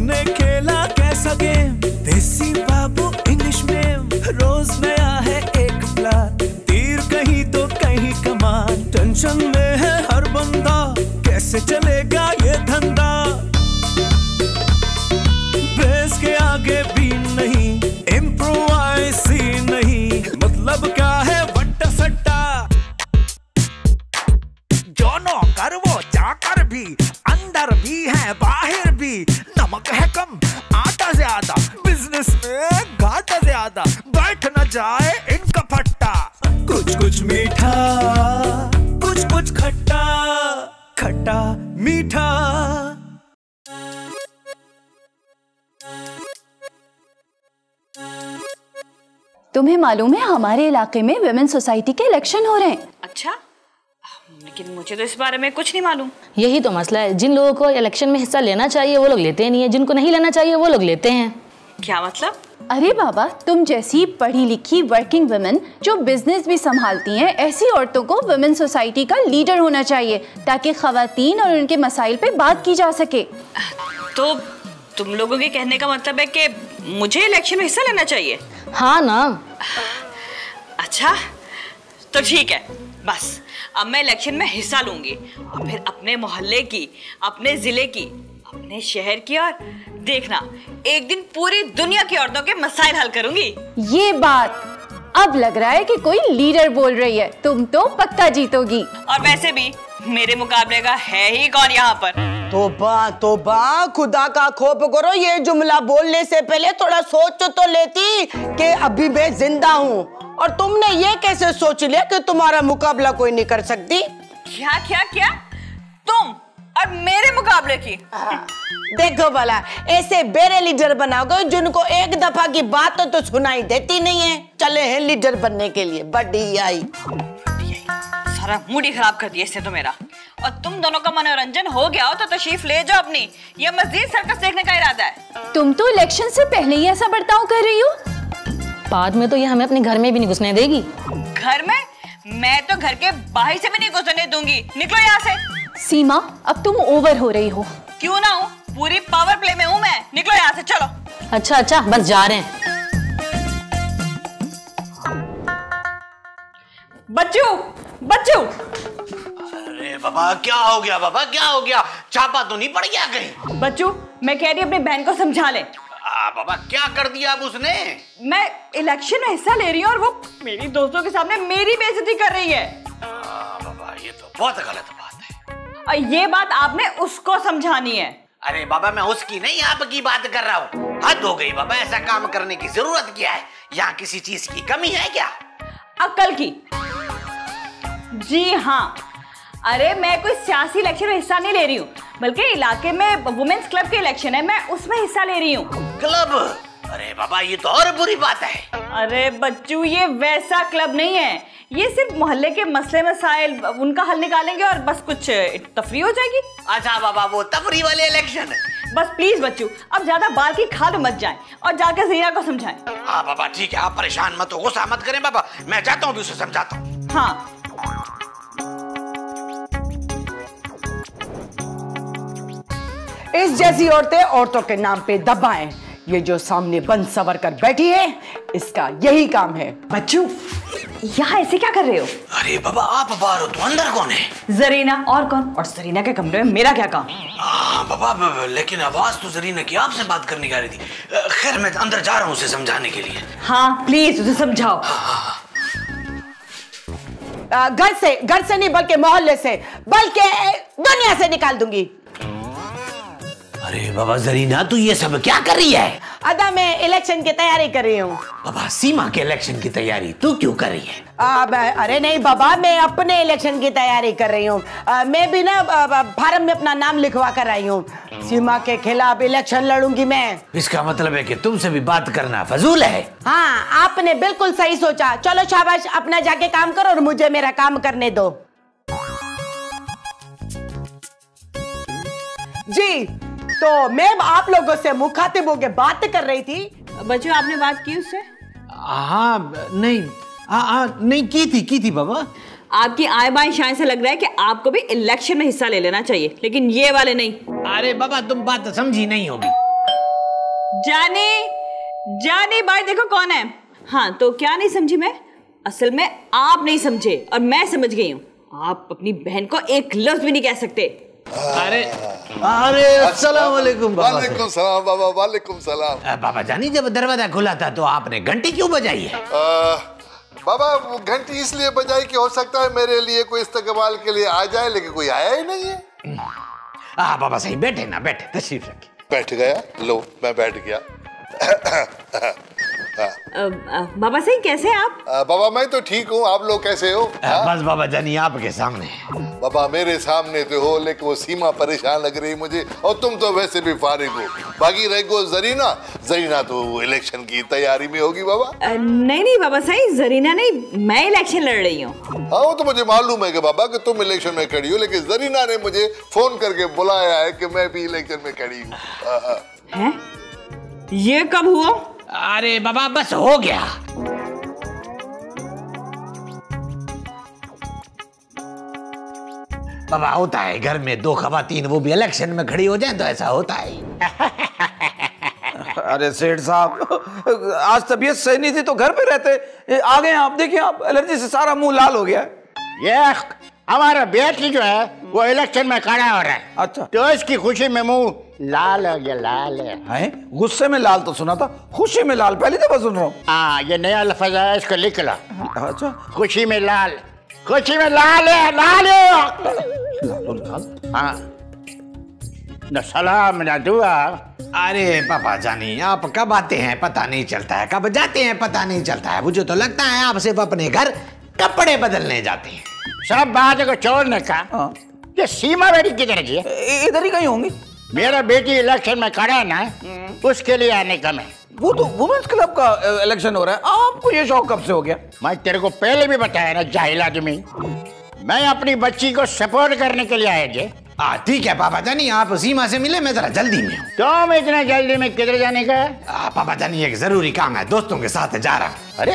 तूने खेला कैसा गेम, देसी बाबू इंग्लिश में, रोज नया है एक प्लान, तीर कहीं तो कहीं कमान, टेंशन में है हर बंदा, कैसे चलेगा ये धंधा, बेस के आगे भी नहीं, इम्प्रोवाइज ही नहीं, मतलब क्या है वट्टा सट्टा, जो नौकर वो जाकर भी, अंदर भी है बाहर भी, नमक है कम आटा ज्यादा, बिजनेस में घाटा ज्यादा, बैठ न जाए इनका फट्टा, कुछ कुछ मीठा कुछ कुछ खट्टा, खट्टा मीठा। तुम्हें मालूम है हमारे इलाके में विमेन सोसाइटी के इलेक्शन हो रहे हैं। अच्छा, लेकिन मुझे तो इस बारे में कुछ नहीं मालूम। यही तो मसला है, जिन लोगों को इलेक्शन में हिस्सा लेना चाहिए वो लोग लेते नहीं है, जिनको नहीं लेना चाहिए वो लोग लेते हैं। क्या मतलब? अरे बाबा, तुम जैसी पढ़ी लिखी वर्किंग वुमेन जो बिजनेस भी संभालती हैं, ऐसी औरतों को विमेन सोसाइटी का लीडर होना चाहिए ताकि खवातीन और उनके मसाइल पे बात की जा सके। तो तुम लोगों के कहने का मतलब है कि मुझे इलेक्शन में हिस्सा लेना चाहिए? हाँ ना। अच्छा तो ठीक है, बस अब मैं इलेक्शन में हिस्सा लूंगी और फिर अपने मोहल्ले की, अपने जिले की, अपने शहर की, और देखना एक दिन पूरी दुनिया की औरतों के मसाइल हल करूंगी। ये बात अब लग रहा है कि कोई लीडर बोल रही है, तुम तो पक्का जीतोगी। और वैसे भी मेरे मुकाबले का है ही कौन यहाँ पर। तोबा तोबा, खुदा का खौफ करो, ये जुमला बोलने से पहले थोड़ा सोच तो लेती कि अभी मैं जिंदा हूँ, और तुमने ये कैसे सोच लिया कि तुम्हारा मुकाबला कोई नहीं कर सकती? क्या क्या क्या? तुम और मेरे मुकाबले की? देखो भला, ऐसे बेरे लीडर बनाओगे जिनको एक दफा की बात तो सुनाई देती नहीं है, चले हैं लीडर बनने के लिए। बढ़िया ही, सारा मूड ही खराब कर दिया इसने तो मेरा। और तुम दोनों का मनोरंजन हो गया हो तो तशरीफ ले जाओ अपनी, ये मजीद सर्कस देखने का इरादा है। तुम तो इलेक्शन से पहले ही ऐसा बर्ताव कर रही हो। बाद में तो ये हमें अपने घर में भी नहीं घुसने देगी। घर में? मैं तो घर के बाहर से भी नहीं घुसने दूंगी, निकलो यहाँ से। सीमा, अब तुम ओवर हो रही हो। क्यों ना हूँ, पूरी पावर प्ले में हूँ मैं, निकलो यहाँ से, चलो। अच्छा अच्छा, बस जा रहे हैं। बच्चू बच्चू। अरे बाबा क्या हो गया, बाबा क्या हो गया, छापा तो नहीं पड़ गया कहीं? बच्चू मैं कह रही अपनी बहन को समझा ले। बाबा क्या कर दिया अब उसने? मैं इलेक्शन में हिस्सा ले रही हूँ और वो मेरी दोस्तों के सामने मेरी बेइज्जती कर रही है। बाबा ये तो बहुत गलत बात है। और ये बात आपने उसको समझानी है। अरे बाबा मैं उसकी नहीं आपकी बात कर रहा हूँ, हद हो गई बाबा, ऐसा काम करने की जरूरत क्या है? यहाँ किसी चीज की कमी है क्या? अक्ल की। जी हाँ, अरे मैं कोई सियासी इलेक्शन में हिस्सा नहीं ले रही हूँ, बल्कि इलाके में वुमेन्स क्लब के इलेक्शन है, मैं उसमें हिस्सा ले रही हूँ। क्लब? अरे बाबा ये तो और बुरी बात है। अरे बच्चू ये वैसा क्लब नहीं है, ये सिर्फ मोहल्ले के मसले मसाइल उनका हल निकालेंगे और बस कुछ तफरी हो जाएगी। अच्छा बाबा वो तफरी वाले इलेक्शन? बस प्लीज बच्चू अब ज्यादा बाल की खाल मत जाएं और जाकर ज़ीरा को समझाएं। हाँ बाबा ठीक है, आप परेशान मत हो, गुस्सा मत करें बाबा, मैं जाता हूँ उसे समझाता हूँ। हाँ इस जैसी औरतें औरतों के नाम पे दबाएं, ये जो सामने बंद सवर कर बैठी है इसका यही काम है। बच्चू यहाँ ऐसे क्या कर रहे हो? अरे बाबा आप बाहर हो तो अंदर कौन है? जरीना। और कौन? और जरीना के कमरे में मेरा क्या काम? बाबा लेकिन आवाज तो जरीना की आपसे बात करने की आ रही थी। खैर मैं अंदर जा रहा हूँ उसे समझाने के लिए। हाँ प्लीज उसे समझाओ। घर से नहीं बल्कि मोहल्ले से, बल्कि दुनिया से निकाल दूंगी। अरे बाबा जरीना तू ये सब क्या कर रही है? अदा मैं इलेक्शन की तैयारी कर रही हूँ। बाबा सीमा के इलेक्शन की तैयारी तू क्यों कर रही है? अरे नहीं बाबा, मैं अपने इलेक्शन की तैयारी कर रही हूँ। मैं भी ना फार्म में अपना नाम लिखवा कर आई हूँ, सीमा के खिलाफ इलेक्शन लड़ूंगी मैं। इसका मतलब है कि तुमसे भी बात करना फजूल है। हाँ आपने बिल्कुल सही सोचा। चलो शाबाश, अपना जाके काम करो और मुझे मेरा काम करने दो। जी तो मैं आप लोगों से मुखातिब होकर बात कर रही थी। बच्चों आपने बात की उससे? हाँ नहीं की थी बाबा। आपकी आय बाय शान से लग रहा है कि आपको भी इलेक्शन में हिस्सा ले लेना चाहिए, लेकिन ये वाले नहीं। अरे बाबा तुम बात समझी नहीं होगी। जानी जानी भाई देखो कौन है। हाँ तो क्या नहीं समझी मैं? असल में आप नहीं समझे और मैं समझ गई हूँ। आप अपनी बहन को एक लफ्ज भी नहीं कह सकते। अरे अस्सलाम वालेकुम। वालेकुम सलाम बाबा, वालेकुम सलाम। बाबा जानी जब दरवाजा खुला था तो आपने घंटी क्यों बजाई है? बाबा वो घंटी इसलिए बजाई कि हो सकता है मेरे लिए कोई इस्तकबाल के लिए आ जाए, लेकिन कोई आया ही नहीं है। बाबा सही बैठे ना, बैठे, तशरीफ रखिए। बैठ गया, लो मैं बैठ गया। बाबा सही कैसे हैं आप? बाबा मैं तो ठीक हूँ, आप लोग कैसे हो? बस बाबा जानी आपके सामने। बाबा मेरे सामने तो हो, लेकिन वो सीमा परेशान लग रही मुझे, और तुम तो वैसे भी फारिग हो। बाकी रह गो जरीना, जरीना तो इलेक्शन की तैयारी में होगी बाबा। नहीं नहीं बाबा सही, जरीना नहीं, मैं इलेक्शन लड़ रही हूँ। हाँ वो तो मुझे मालूम है कि बाबा कि तुम इलेक्शन में खड़ी हो, लेकिन जरीना ने मुझे फोन करके बुलाया है कि मैं भी इलेक्शन में खड़ी हूँ। ये कब हुआ? अरे बाबा बस हो गया। बाबा होता है घर में दो खवातीन वो भी इलेक्शन में खड़ी हो जाए तो ऐसा होता है। अरे सेठ साहब आज तबीयत सही नहीं थी तो घर पे रहते, आ गए आप। देखिए आप, एलर्जी से सारा मुंह लाल हो गया है। ये हमारा बेटी जो है वो इलेक्शन में खड़ा हो रहा है। अच्छा तो इसकी खुशी में मुंह लाल हो गया, लाल है। गुस्से में लाल तो सुना था, खुशी में लाल पहली दफा सुन रहा हूँ। हाँ ये नया लफ्ज है, इसको लिख लो। अच्छा खुशी में लाल, खुशी में लाल है, लाल है। हाँ न सलाम न दुआ। अरे पापा जानी आप कब आते हैं पता नहीं चलता है, कब जाते हैं पता नहीं चलता है। मुझे तो लगता है आप सिर्फ अपने घर कपड़े बदलने जाते हैं। सब बात को छोड़ने का। ये सीमा बेटी किधर गई? इधर ही कहीं होंगी। मेरा बेटी इलेक्शन में खड़ा है ना, उसके लिए आने का मैं। वो तो वुमेन्स क्लब का इलेक्शन हो रहा है, आपको ये शौक कब से हो गया? मैं तेरे को पहले भी बताया ना जाहिल आदमी, मैं अपनी बच्ची को सपोर्ट करने के लिए आया जे। ठीक है पापा जानी, आप सीमा से मिले, मैं जरा जल्दी में हूँ। तुम इतना जल्दी में किधर जाने का? पापा जानी एक जरूरी काम है, दोस्तों के साथ जा रहा। अरे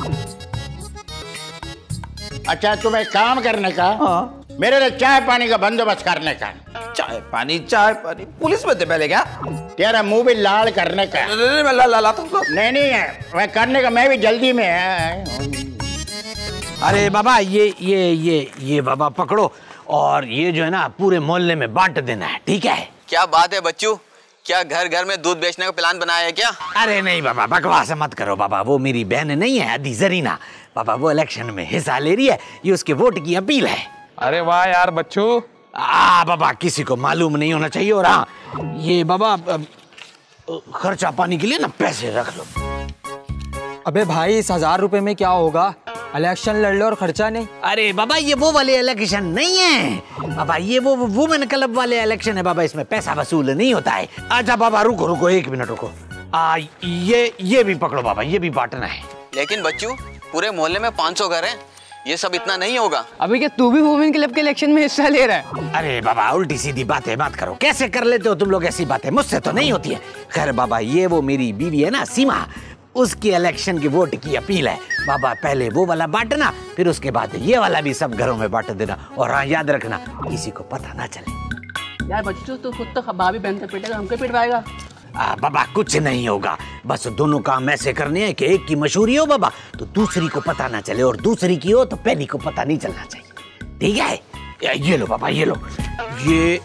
अच्छा तुम्हें काम करने का? हाँ। मेरे लिए चाय पानी का बंदोबस्त करने का। चाय पानी पुलिस में थे पहले क्या? तेरा मुंह भी लाल करने का। नहीं मैं ला तुमको। नहीं है मैं करने का, मैं भी जल्दी में है। अरे बाबा ये बाबा पकड़ो, और ये जो है ना पूरे मोहल्ले में बांट देना है, ठीक है? क्या बात है बच्चू, क्या घर घर में दूध बेचने का प्लान बनाया है क्या? अरे नहीं बाबा बकवास मत करो बाबा, वो मेरी बहन नहीं है अदी जरीना बाबा, वो इलेक्शन में हिस्सा ले रही है, ये उसके वोट की अपील है। अरे वाह यार बच्चू। बाबा किसी को मालूम नहीं होना चाहिए। और हाँ ये बाबा खर्चा पानी के लिए ना पैसे रख लो। अबे भाई इस 1000 रुपए में क्या होगा? इलेक्शन लड़ लो और खर्चा नहीं। अरे बाबा ये वो वाले इलेक्शन नहीं है बाबा, ये वो वुमेन क्लब वाले इलेक्शन है बाबा, इसमें पैसा वसूल नहीं होता है। अच्छा बाबा रुको 1 मिनट रुको। ये भी पकड़ो बाबा, ये भी बांटना है। लेकिन बच्चू पूरे मोहल्ले में 500 घर हैं, ये सब इतना नहीं होगा। अभी क्या तू भी वुमेन क्लब के इलेक्शन में हिस्सा ले रहा है? अरे बाबा उल्टी सीधी बातें मत करो, कैसे कर लेते हो तुम लोग ऐसी बातें, मुझसे तो नहीं होती है। खैर बाबा ये वो मेरी बीवी है ना सीमा, उसकी इलेक्शन की वोट की अपील है बाबा। पहले वो वाला बांटना, फिर उसके बाद ये वाला भी सब घरों में बांट देना। और हाँ याद रखना किसी को पता ना चले। यार बच्चू तो खुद तो भाभी बहन से पिटेगा, हमको पिटवाएगा। बाबा कुछ नहीं होगा, बस दोनों काम ऐसे करने हैं कि एक की मशहूरी हो बाबा तो दूसरी को पता ना चले, और दूसरी की हो तो पहली को पता नहीं चलना चाहिए, ठीक है? ये लो बाबा, ये लो, ये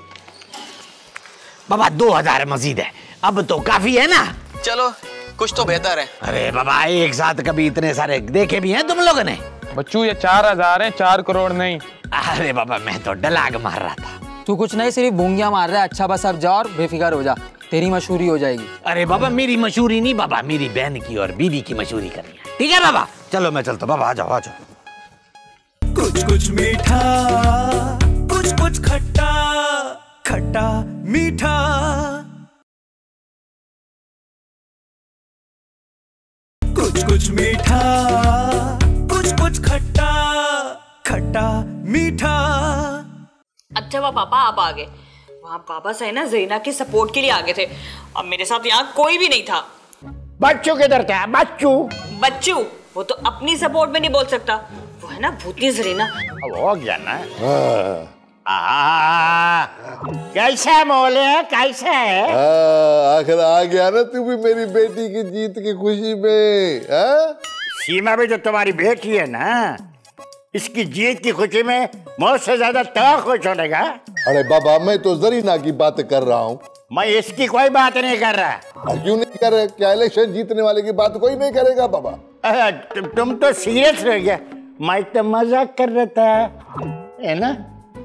बाबा 2000 मजीद है, अब तो काफी है ना? चलो कुछ तो बेहतर है। अरे बाबा एक साथ कभी इतने सारे देखे भी हैं तुम लोगों ने? बच्चू ये 4000 है, 4 करोड़ नहीं। अरे बाबा मैं तो डलाग मार रहा था। तू कुछ नहीं सिर्फ भूंगिया मार रहा है। अच्छा बस अब जा और बेफिक्र हो जा, तेरी मशहूरी हो जाएगी। अरे बाबा मेरी मशहूरी नहीं बाबा, मेरी बहन की और बीवी की मशहूरी करनी है, ठीक है बाबा? चलो मैं चलता बाबा, आ जाओ। कुछ मीठा कुछ खट्टा खट्टा मीठा, कुछ मीठा कुछ खट्टा खट्टा मीठा। अच्छा वह पापा आप आ गए, वहाँ पापा से ना जरीना के सपोर्ट के लिए आ गए थे, अब मेरे साथ यहाँ कोई भी नहीं था। बच्चू किधर था? बच्चू वो तो अपनी सपोर्ट में नहीं बोल सकता, वो है ना भूतनी जरीना। अब हो गया ना। कैसा मोल है, कैसा है? आखिर आ गया ना तू भी मेरी बेटी की जीत की खुशी में। सीमा भी जो तुम्हारी बेटी है ना, इसकी जीत की खुशी में मुझसे ज्यादा तो खुश होनेगा। अरे बाबा मैं तो जरीना की बात कर रहा हूँ। मैं इसकी कोई बात नहीं कर रहा। क्यों नहीं कर रहे? क्या इलेक्शन जीतने वाले की बात कोई नहीं करेगा बाबा? तुम तो सीरियस रह गया, मैं तो मजाक कर रहा था, है ना?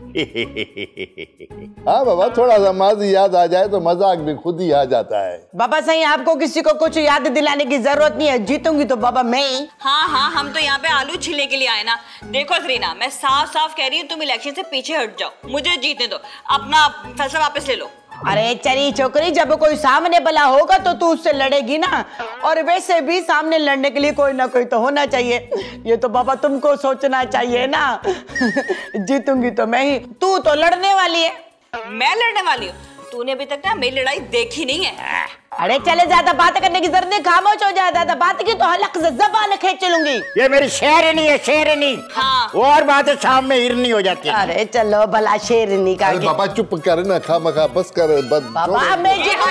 हाँ बाबा, थोड़ा सा माजी याद आ जाए तो मजाक भी खुद ही आ जाता है। बाबा सही, आपको किसी को कुछ याद दिलाने की जरूरत नहीं है, जीतूंगी तो बाबा मैं ही। हाँ, हम तो यहाँ पे आलू छीलने के लिए आए ना। देखो जरीना, मैं साफ साफ कह रही हूँ, तुम इलेक्शन से पीछे हट जाओ, मुझे जीतने दो, अपना फैसला वापस ले लो। अरे चली छोकरी, जब कोई सामने भला होगा तो तू उससे लड़ेगी ना, और वैसे भी सामने लड़ने के लिए कोई ना कोई तो होना चाहिए। ये तो बाबा तुमको सोचना चाहिए ना। जीतूंगी तो मैं ही, तू तो लड़ने वाली है। मैं लड़ने वाली हूँ? तूने अभी तक ना मेरी लड़ाई देखी नहीं है। अरे चले, ज्यादा बात करने की जरूरत नहीं, खामोश हो जा। ज्यादा बात की तो हलक से जबान खींच लूंगी। ये मेरी शेरनी है, शेरनी। हाँ। और बातें शाम में हिरनी हो जाती है। अरे चलो भला शेरनी का। अरे बाबा चुप कर ना, खामखा बस कर। बाबा मैं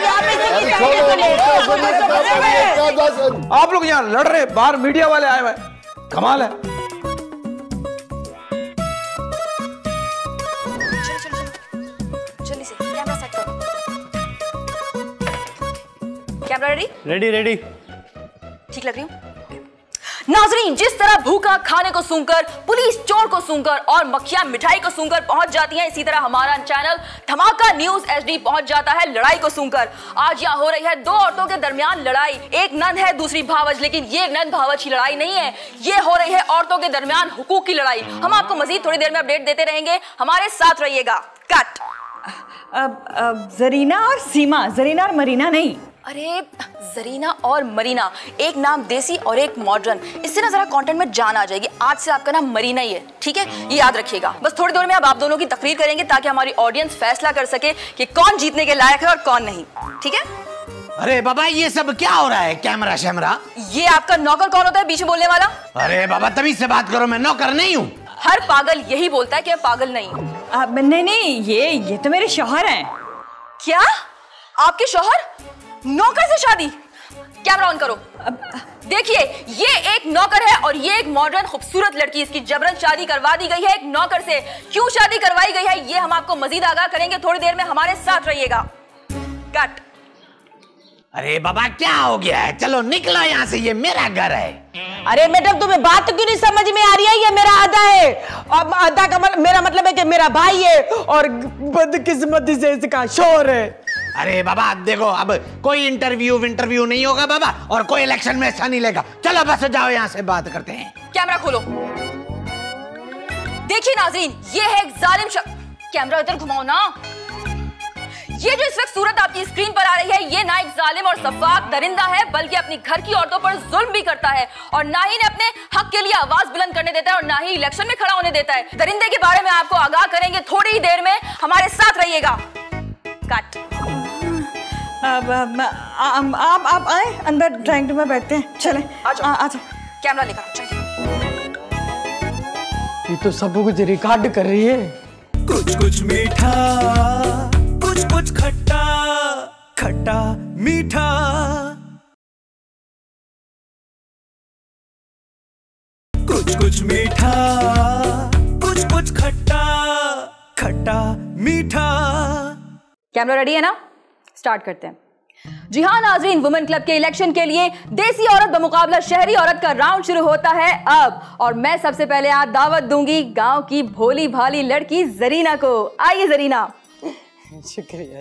आप लोग यहाँ लड़ रहे, बाहर मीडिया वाले आए हुए, कमाल है। Camera ready? रेडी। ठीक लग रही हूँ? नाजरीन, जिस तरह भूखा खाने को सूंघकर, पुलिस चोर को सूंघकर और मक्खियां मिठाई को सूंघकर पहुंच जाती हैं, इसी तरह हमारा चैनल धमाका न्यूज HD पहुंच जाता है लड़ाई को सूंघकर। आज यहाँ हो रही है दो औरतों के दरमियान लड़ाई। एक नंद है, दूसरी भावज, लेकिन ये नंद भावज की लड़ाई नहीं है, ये हो रही है औरतों के दरमियान हुकूक की लड़ाई। हम आपको मजीद थोड़ी देर में अपडेट देते रहेंगे, हमारे साथ रहिएगा। कट। जरीना और सीमा, जरीना और मरीना नहीं। अरे जरीना और मरीना, एक नाम देसी और एक मॉडर्न, इससे ना जरा कंटेंट में जान आ जाएगी। आज से आपका नाम मरीना ही है, ठीक है? ये याद रखिएगा। बस थोड़ी देर में अब आप दोनों की तकरीर करेंगे ताकि हमारी ऑडियंस फैसला कर सके कि कौन जीतने के लायक है और कौन नहीं, ठीक है? अरे बाबा ये सब क्या हो रहा है? कैमरा शैमरा। ये आपका नौकर कौन होता है बीच में बोलने वाला? अरे बाबा तमीज से बात करो, मैं नौकर नहीं हूँ। हर पागल यही बोलता है कि मैं पागल नहीं हूँ। नहीं, ये तो मेरे शौहर हैं। क्या? आपके शौहर? नौकर से शादी? कैमरा ऑन करो। देखिए, ये एक नौकर है और ये एक मॉडर्न खूबसूरत लड़की। इसकी जबरन शादी करवा दी गई है एक नौकर से। क्यों शादी करवाई गई है ये हम आपको मजीद आगाह करेंगे, थोड़ी देर में हमारे साथ रहिएगा। कट। अरे बाबा क्या हो गया है? चलो निकलो यहाँ से, ये मेरा घर है। अरे मैडम तुम्हें बात क्यों नहीं समझ में आ रही है? ये मेरा आधा है, अब आधा का मेरा मतलब है कि मेरा भाई है और बदकिस्मती से इसका शोर है। अरे बाबा देखो, अब कोई इंटरव्यू नहीं होगा बाबा, और कोई इलेक्शन में हिस्सा नहीं लेगा। चलो बस जाओ, यहाँ से बात करते हैं। कैमरा खोलो। देखिए नाज़रीन, ये है एक जालिम शख्स। कैमरा इधर घुमाओ ना। ये जो इस वक्त सूरत आपकी स्क्रीन पर आ रही है, ये ना एक जालिम और सफाक दरिंदा है, बल्कि अपनी घर की औरतों पर जुल्म भी करता है और ना ही ने अपने हक के लिए आवाज बुलंद करने देता है और ना ही इलेक्शन में खड़ा होने देता है। दरिंदे के बारे में आपको आगाह करेंगे थोड़ी ही देर में, हमारे साथ रहिएगा। कट। आप आए अंदर, ड्राइंग रूम में बैठते हैं। चले आ कैमरा लेकर चलिए। ये तो सब कुछ रिकॉर्ड कर रही है। कुछ मीठा, कुछ खट्टा, खट्टा मीठा। कुछ मीठा, कुछ खट्टा, खट्टा मीठा। कैमरा रेडी है ना? स्टार्ट करते हैं। जी हाँ नाजरीन, वुमेन क्लब के इलेक्शन के लिए देसी औरत बमुकाबला शहरी औरत का राउंड शुरू होता है अब, और मैं सबसे पहले आज दावत दूंगी गांव की भोली भाली लड़की जरीना को। आइए जरीना। शुक्रिया।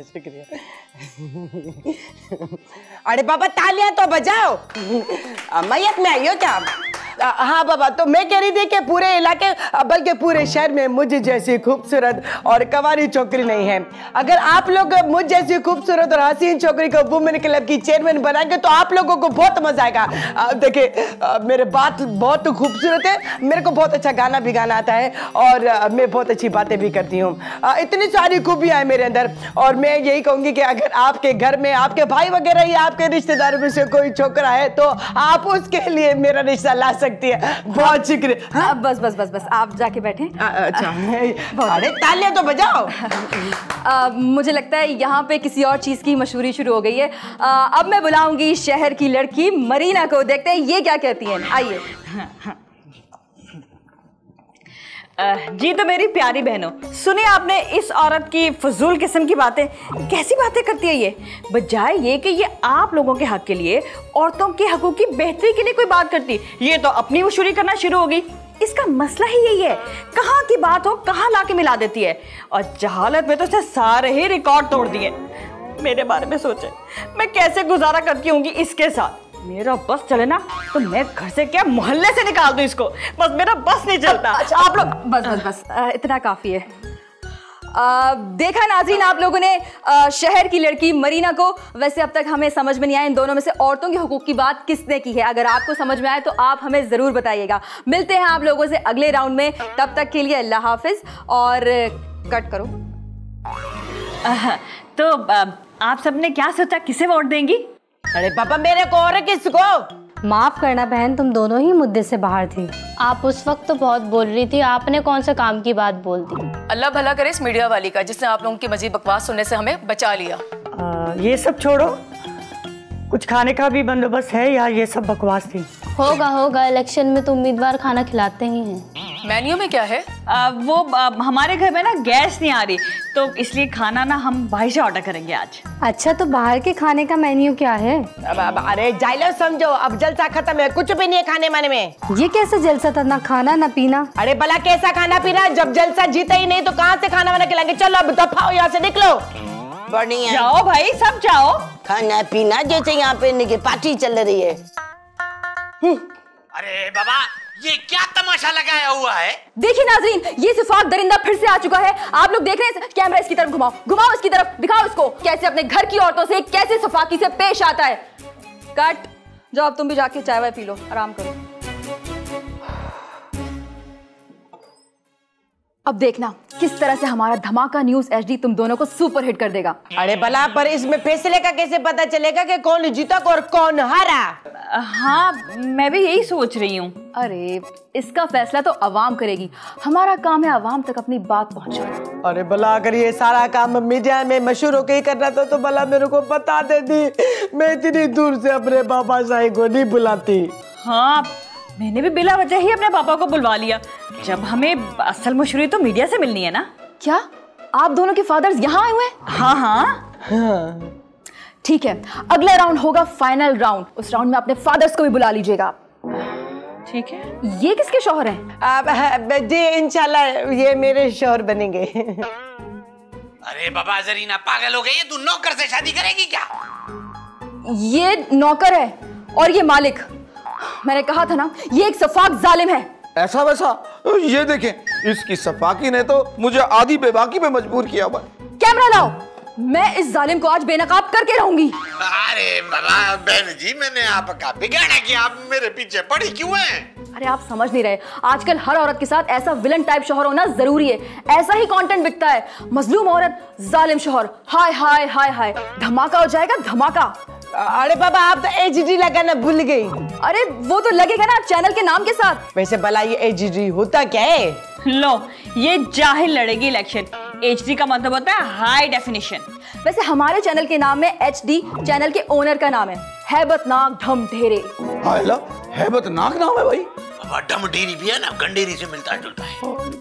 अरे बाबा तालियां तो बजाओ। मैयत में आई हो क्या? हाँ बाबा, तो मैं कह रही थी कि पूरे इलाके बल्कि पूरे शहर में मुझ जैसी खूबसूरत और कवारी छोकरी नहीं है। अगर आप लोग मुझ जैसी खूबसूरत और हसीन छोकरी को वुमेन क्लब की चेयरमैन बनाएंगे तो आप लोगों को बहुत मजा आएगा। देखिए मेरे बात बहुत खूबसूरत है, मेरे को बहुत अच्छा गाना भी गाना आता है और मैं बहुत अच्छी बातें भी करती हूँ। इतनी सारी खूबियाँ हैं मेरे अंदर, और मैं यही कहूँगी कि अगर आपके घर में आपके भाई वगैरह या आपके रिश्तेदारों में से कोई छोकरा है तो आप उसके लिए मेरा रिश्ता ला सकती है। बहुत शुक्रिया। हाँ? बस बस बस बस आप जाके बैठे। अच्छा। अरे तालियां तो बजाओ। मुझे लगता है यहाँ पे किसी और चीज की मशहूरी शुरू हो गई है। अब मैं बुलाऊंगी शहर की लड़की मरीना को, देखते हैं ये क्या कहती है। आइए। जी तो मेरी प्यारी बहनों, सुने आपने इस औरत की फजूल किस्म की बातें। कैसी बातें करती है ये, बजाय ये कि ये आप लोगों के हक के लिए, औरतों के हकूक की बेहतरी के लिए कोई बात करती, ये तो अपनी मशहूरी करना शुरू होगी। इसका मसला ही यही है, कहाँ की बात हो कहाँ ला के मिला देती है, और जहालत में तो उसने सारे ही रिकॉर्ड तोड़ दिए। मेरे बारे में सोचे मैं कैसे गुजारा करती होंगी इसके साथ। मेरा बस चले ना तो मैं घर से क्या मोहल्ले से निकाल दूं इसको, बस मेरा बस नहीं चलता। अच्छा, आप लोग बस बस बस इतना काफी है। देखा नाज़रीन आप लोगों ने शहर की लड़की मरीना को। वैसे अब तक हमें समझ में नहीं आया इन दोनों में से औरतों के हुकूक की बात किसने की है। अगर आपको समझ में आए तो आप हमें ज़रूर बताइएगा। मिलते हैं आप लोगों से अगले राउंड में, तब तक के लिए अल्लाह हाफिज। और कट करो। तो आप सबने क्या सोचा, किसे वोट देंगी? अरे पापा मेरे को और किसको? माफ करना बहन, तुम दोनों ही मुद्दे से बाहर थी। आप उस वक्त तो बहुत बोल रही थी, आपने कौन से काम की बात बोल दी। अल्लाह भला करे इस मीडिया वाली का, जिसने आप लोगों की मजीद बकवास सुनने से हमें बचा लिया। ये सब छोड़ो, कुछ खाने का भी बंदोबस्त है या ये सब बकवास थी? होगा, इलेक्शन में तो उम्मीदवार खाना खिलाते ही हैं। मेन्यू में क्या है? वो हमारे घर में ना गैस नहीं आ रही, तो इसलिए खाना ना हम बाहर से ऑर्डर करेंगे आज। अच्छा, तो बाहर के खाने का मेन्यू क्या है? अरे जाइलो समझो, अब जलसा खत्म है, कुछ भी नहीं है खाने माने में। ये कैसे जलसा था, ना खाना ना पीना? अरे भला कैसा खाना पीना, जब जलसा जीता ही नहीं तो कहाँ से खाना वाना खिलाएंगे। चलो अब दफाओ यहाँ से, निकलो। बढ़िया जाओ भाई, सब जाओ। खाना पीना जैसे यहाँ पे पार्टी चल रही है। अरे बाबा, ये क्या तमाशा लगाया हुआ है? देखिए नाज़रीन, ये सिफाक दरिंदा फिर से आ चुका है। आप लोग देख रहे हैं, कैमरा इसकी तरफ घुमाओ इसकी तरफ, दिखाओ इसको कैसे अपने घर की औरतों से कैसे सफाकी से पेश आता है। कट। जाओ अब तुम भी जाके चाय वाय पी लो, आराम करो। अब देखना किस तरह से हमारा धमाका न्यूज़ एचडी तुम दोनों को सुपर हिट कर देगा। अरे भला पर इसमें फैसले का कैसे पता चलेगा कि कौन जीता और कौन हारा? हाँ, मैं भी यही सोच रही हूँ। अरे इसका फैसला तो अवाम करेगी, हमारा काम है अवाम तक अपनी बात पहुँचाना। अरे भला अगर ये सारा काम मीडिया में मशहूर होकर ही करना था तो भला मेरे को बता देती, मैं इतनी दूर से अपने पापा साई को नहीं बुलाती। हाँ, मैंने भी बिला वजह ही अपने पापा को बुलवा लिया। जब हमें असल मशहूरी तो मीडिया से मिलनी है ना। क्या आप दोनों के फादर्स यहाँ आए हुए? हाँ हाँ। ठीक है, अगला राउंड होगा फाइनल राउंड। उस राउंड में अपने फादर्स को भी बुला लीजिएगा। ठीक है। ये किसके शौहर हैं? जी इंशाल्लाह ये मेरे शौहर बनेंगे। अरे बाबा जरीना पागल हो गई, तू नौकर से शादी करेगी क्या? ये नौकर है और ये मालिक। मैंने कहा था ना, ये एक सफाक जालिम है। ऐसा वैसा, ये देखें, इसकी सफाकी ने तो मुझे आधी बेबाकी पे मजबूर किया हुआ। कैमरा लाओ, मैं इस जालिम को आज बेनकाब करके रहूंगी। अरे बाबा बहन जी, मैंने आपका बिगाड़ा किया, आप मेरे पीछे पड़ी क्यों हैं? अरे आप समझ नहीं रहे, आजकल हर औरत के साथ ऐसा विलन टाइप शौहर होना जरूरी है। ऐसा ही कंटेंट बिकता है। मजलूम औरत, जालिम शौहर, हाय हाय हाय हाय, धमाका हो जाएगा धमाका। अरे बाबा आप तो एचडी लगाना भूल गई। अरे वो तो लगेगा ना चैनल के नाम के साथ। वैसे भला ये एचडी होता क्या है? लो, ये जाहिल लड़ेगी इलेक्शन। एचडी का मतलब होता है हाई डेफिनेशन। वैसे हमारे चैनल के नाम में एचडी चैनल के ओनर का नाम है, हैबतनाक ढमढेरे। हैबतनाक नाम है भाई। बाबा ढमढेरी भी है ना, गंडेरी से मिलता जुलता है।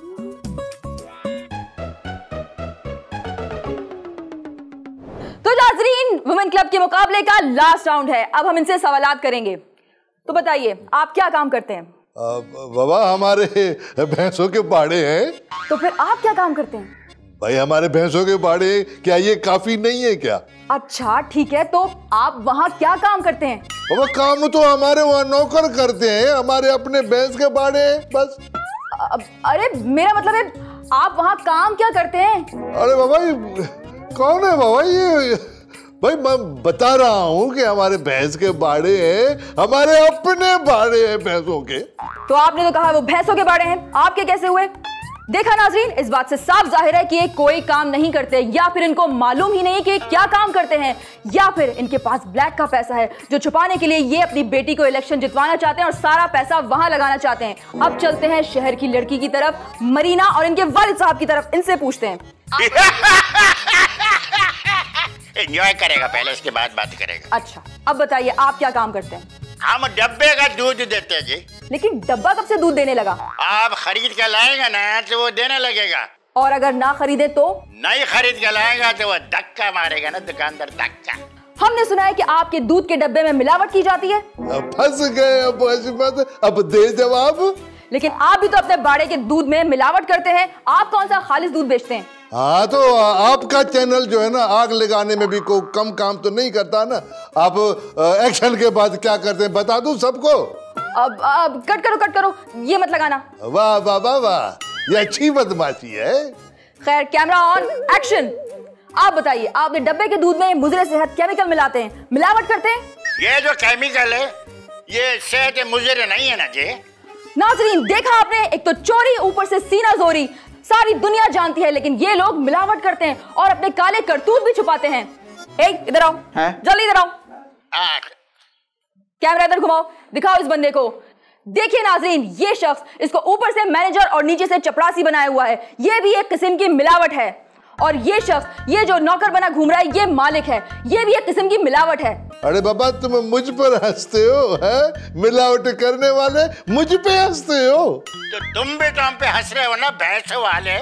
तो नाज़रीन, वुमेन क्लब के मुकाबले का लास्ट राउंड है। अब हम इनसे सवालात करेंगे। तो बताइए, आप क्या काम करते हैं? बाबा हमारे भैंसों के बाड़े हैं। तो फिर आप क्या काम करते हैं? भाई हमारे भैंसों के बाड़े, क्या ये काफी नहीं है क्या? अच्छा ठीक है, तो आप वहाँ क्या काम करते हैं? बाबा काम तो हमारे वहाँ नौकर करते हैं, हमारे अपने भैंस के बाड़े हैं बस। अरे मेरा मतलब है, आप वहाँ काम क्या करते हैं? अरे बाबा कौन है बाबा ये? भाई मैं बता रहा हूँ कि हमारे भैंस के बाड़े हैं, हमारे अपने बाड़े हैं भैंसों के। तो आपने तो कहा वो भैंसों के बाड़े हैं, आपके कैसे हुए? देखा नाजरीन, इस बात से साफ जाहिर है कि ये कोई काम नहीं करते, या फिर इनको मालूम ही नहीं कि क्या काम करते हैं, या फिर इनके पास ब्लैक का पैसा है जो छुपाने के लिए ये अपनी बेटी को इलेक्शन जितवाना चाहते हैं और सारा पैसा वहां लगाना चाहते हैं। अब चलते हैं शहर की लड़की की तरफ, मरीना और इनके वालिद साहब की तरफ, इनसे पूछते हैं। एंजॉय करेगा पहले, इसके बाद बात करेगा। अच्छा, अब बताइए आप क्या काम करते हैं? हम डब्बे का दूध देते हैं जी। लेकिन डब्बा कब से दूध देने लगा? आप खरीद कर लाएगा ना तो वो देने लगेगा। और अगर ना खरीदे तो? नहीं खरीद कर लाएगा तो वो धक्का मारेगा ना दुकानदार, धक्का। हमने सुना है कि आपके दूध के डब्बे में मिलावट की जाती है। फंस गए अब दे जवाब। लेकिन आप भी तो अपने बाड़े के दूध में मिलावट करते हैं, आप कौन सा खालिस दूध बेचते हैं? हाँ, तो आपका चैनल जो है ना आग लगाने में भी कोई कम काम तो नहीं करता ना। आप एक्शन के बाद क्या करते हैं बता दूं सबको? अब कट करो, ये मत लगाना। वाह वाह वाह वाह, ये अच्छी बदमाशी है। खैर, कैमरा ऑन, एक्शन। आप बताइए, आप अपने डब्बे के दूध में मुजरे सेहत केमिकल मिलाते हैं, मिलावट करते हैं? ये जो केमिकल है ये सेहत मुजरे नहीं है ना जी। नाजरीन, देखा आपने, एक तो चोरी, ऊपर से सीना जोरी, सारी दुनिया जानती है, लेकिन ये लोग मिलावट करते हैं और अपने काले करतूत भी छुपाते हैं। इधर आओ, जल्दी इधर आओ। कैमरा इधर घुमाओ, दिखाओ इस बंदे को। देखिए नाजरीन, ये शख्स, इसको ऊपर से मैनेजर और नीचे से चपरासी बनाया हुआ है, ये भी एक किस्म की मिलावट है। और ये शख्स, ये जो नौकर बना घूम रहा है, ये मालिक है, ये भी एक किस्म की मिलावट है। अरे बाबा, तुम मुझ पर हंसते हो, है? मिलावट करने वाले मुझ पे हंसते हो। तो तुम भी तो हम पे हंस रहे हो ना, भैंस वाले।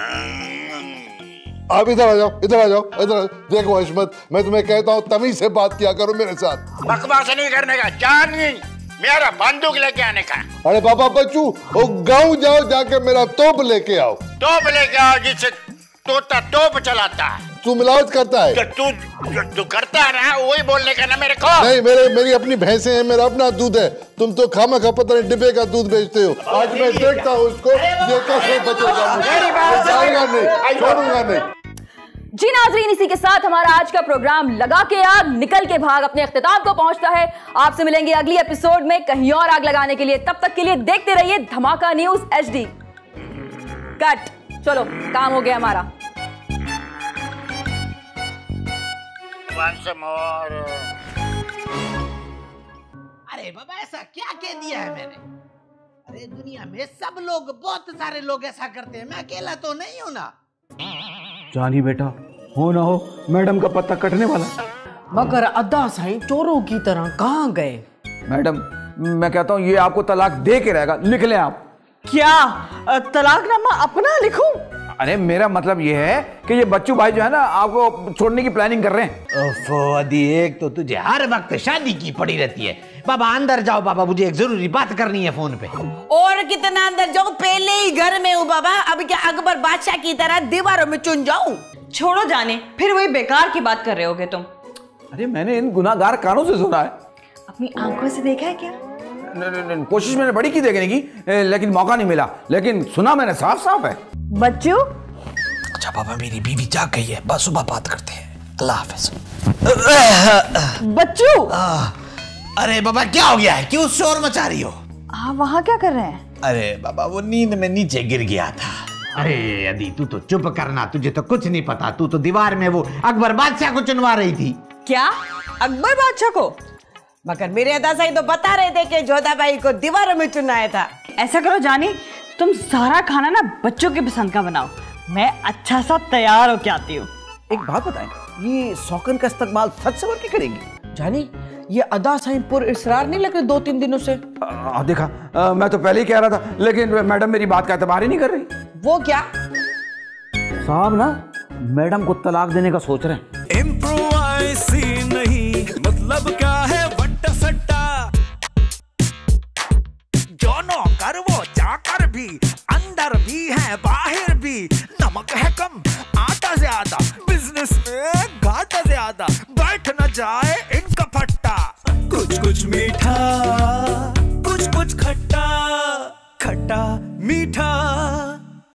आप इधर आ जाओ, इधर आ जाओ, इधर। देखो हशमत, मैं तुम्हें कहता हूँ तमीज से बात किया करो मेरे साथ। बकवास नहीं करने का, जान नहीं मेरा बंदूक लेके आने का। अरे बाबा बच्चू, गाँव जाओ, जाके मेरा तोप लेके आओ। तोप लेके आओ जिससे तोता तोप चलाता है। तू मिलावट करता है? तू करता है ना, वही बोलने का ना मेरे को। नहीं, मेरी अपनी भैंसें हैं, मेरा अपना दूध है। तुम तो खामा खा पता नहीं डिब्बे का दूध बेचते हो। आज मैं देखता हूँ उसको, ये कैसे बचेगा। जाएगा नहीं, छोड़ूंगा नहीं। जी नाजरीन, इसी के साथ हमारा आज का प्रोग्राम लगा के आग निकल के भाग अपने अख्तिताम को पहुंचता है। आपसे मिलेंगे अगली एपिसोड में कहीं और आग लगाने के लिए। तब तक के लिए देखते रहिए धमाका न्यूज HD। कट, चलो काम हो गया हमारा। अरे बाबा, ऐसा क्या कह दिया है मैंने? अरे दुनिया में सब लोग, बहुत सारे लोग ऐसा करते हैं, मैं अकेला तो नहीं हूं ना। जानी बेटा, हो ना हो मैडम का पत्ता कटने वाला। मगर अदा साईं चोरों की तरह कहाँ गए? मैडम, मैं कहता हूँ ये आपको तलाक दे के रहेगा, लिख लें आप। क्या तलाकनामा अपना लिखूं? अरे मेरा मतलब ये है कि ये बच्चू भाई जो है ना आपको छोड़ने की प्लानिंग कर रहे हैं। अदी, एक तो तुझे हर वक्त शादी की पड़ी रहती है। बाबा अंदर जाओ, बाबा मुझे एक जरूरी बात करनी है फोन पे। और कितना अंदर जाओ, पहले ही घर में हूँ बाबा। अब क्या अकबर बादशाह की तरह दीवारों में चुन जाऊं? छोड़ो जाने, फिर वही बेकार की बात कर रहे होगे तुम। अरे मैंने इन गुनाहगार कानों से सुना है। अपनी आंखों से देखा है क्या? कोशिश मैंने बड़ी की देखने की, लेकिन मौका नहीं मिला। लेकिन सुना मैंने साफ साफ है। बच्चू, अच्छा बाबा, मेरी बीवी जाग गई है, बस सुबह बात करते हैं। अल्लाह हाफिज। बच्चू, अरे बाबा क्या हो गया है, क्यों शोर मचा रही हो? आप वहाँ क्या कर रहे हैं? अरे बाबा, वो नींद में नीचे गिर गया था। अरे अदी, तू तो चुप करना, तुझे तो कुछ नहीं पता। तू तो दीवार में वो अकबर बादशाह को चुनवा रही थी। क्या? अकबर बादशाह को? मगर मेरे अदा साईं तो बता रहे थे कि जोधा भाई को दीवारों में चुनाया था। ऐसा करो जानी, तुम सारा खाना ना बच्चों की पसंद का बनाओ, मैं अच्छा सा तैयार होके आती हूँ। एक बात बताएं, ये सौकन का इस्तेमाल सच सवर की करेगी? जानी, ये अदा साईं पुर इसरार नहीं लग रहे 2-3 दिनों से। देखा, मैं तो पहले ही कह रहा था, लेकिन मैडम मेरी बात का एतबार ही नहीं कर रही। वो क्या? साहब ना मैडम को तलाक देने का सोच रहे हैं। इम्प्रोवाइज़ नहीं, मतलब क्या है वट्टा सट्टा। जो नौकर वो चाकर भी, अंदर भी है बाहर भी। नमक है कम, आटा ज्यादा, बिजनेस में घाटा ज्यादा। बैठ न जाए इनका फट्टा। कुछ कुछ मीठा, कुछ कुछ खट्टा, खट्टा मीठा।